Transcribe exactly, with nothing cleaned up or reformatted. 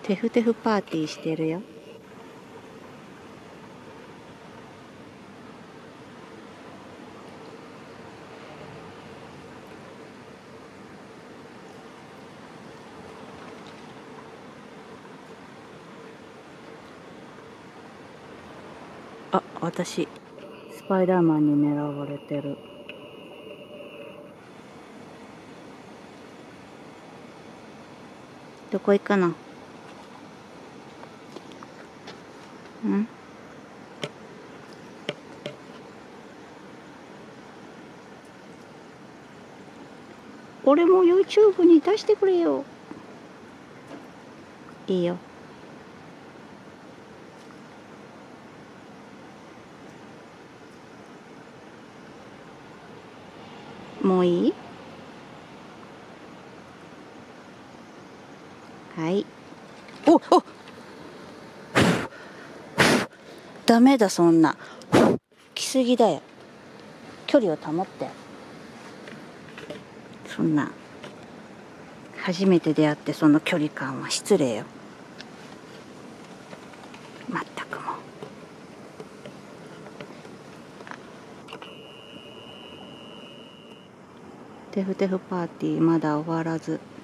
テフテフパーティーしてるよ。あ、私スパイダーマンに狙われてる。どこ行くの？ん？俺も YouTube に出してくれよ。いいよ。もういい？はい。おお、ダメだ、そんな来すぎだよ。距離を保って。そんな初めて出会ってその距離感は失礼よ。まったくもう。テフテフパーティーまだ終わらず。